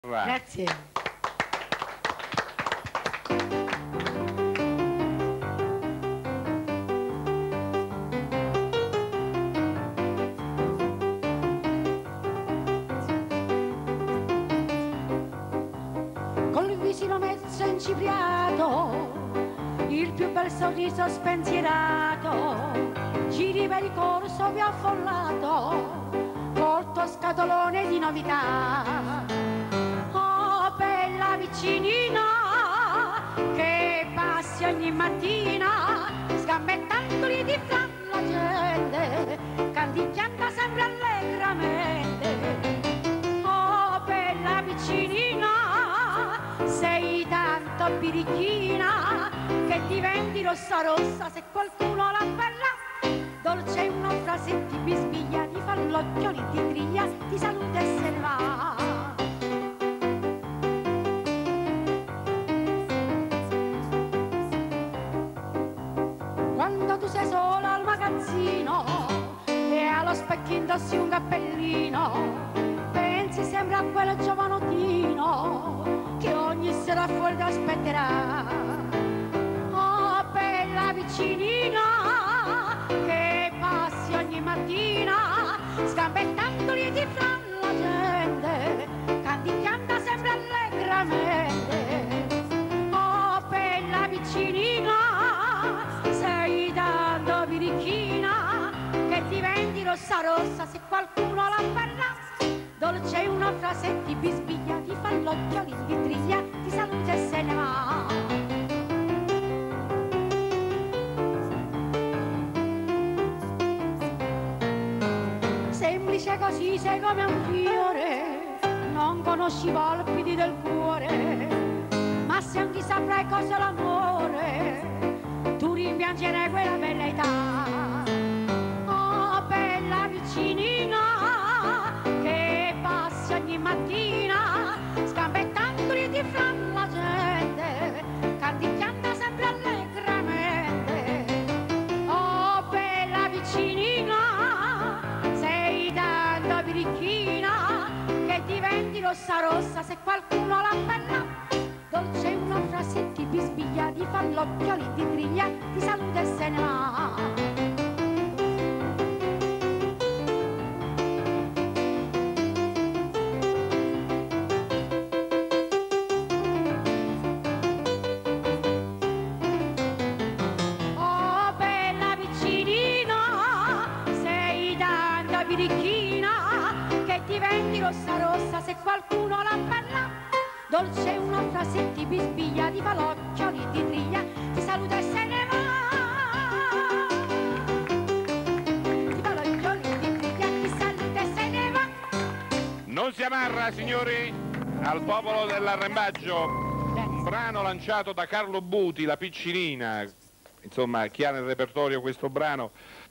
Grazie. Col visino mezzo incipriato, il più bel sorriso spensierato, giri per il corso vi affollato, col tuo scatolone di novità. Oh, bella vicinina, che passi ogni mattina, scambettandoli di fra la gente, canticchiando sempre allegramente. Oh, bella vicinina, sei tanto birichina che diventi rossa rossa se qualcuno la parla. Dolce una frase ti bisbiglia, ti fa l'occhioli, ti griglia, ti saluta e se ne va. Quando tu sei sola al magazzino e allo specchio indossi un cappellino, pensi sempre a quel giovanottino che ogni sera fuori ti aspetterà. Oh, bella vicinina, che passi ogni mattina, scambettandoli di fra la gente, canticchiando sempre allegramente. Oh, bella vicinina, sei tanto birichina che diventi rossa rossa se qualcuno la parla. Dolce una frase ti bisbiglia, ti fa l'occhiolino, ti triglia, ti saluta e se ne va. Semplice così, sei come un fiore, non conosci i palpiti del cuore, ma se anche saprai cosa è l'amore, tu rimpiangerai quella bella età. Oh, bella vicinina, che passi ogni mattina, scambettandoli di fra la gente, canticchiando sempre allegramente. Oh, bella vicinina, sei tanto birichina che diventi rossa rossa se qualcuno la bella. Dolce una frase ti bisbiglia, ti fa l'occhioli, ti griglia, ti saluta e se ne va. Oh, bella vicinina, sei tanto birichina che diventi rossa rossa se qualcuno la parla. Dolce una frase ti bisbiglia, ti fa l'occhioli, ti triglia, ti saluta e se ne va. Ti fa l'occhioli, ti triglia, ti saluta e se ne va. Non si amarra, signori, al popolo dell'arrembaggio. Un brano lanciato da Carlo Buti, La Piccinina. Insomma, chi ha nel repertorio questo brano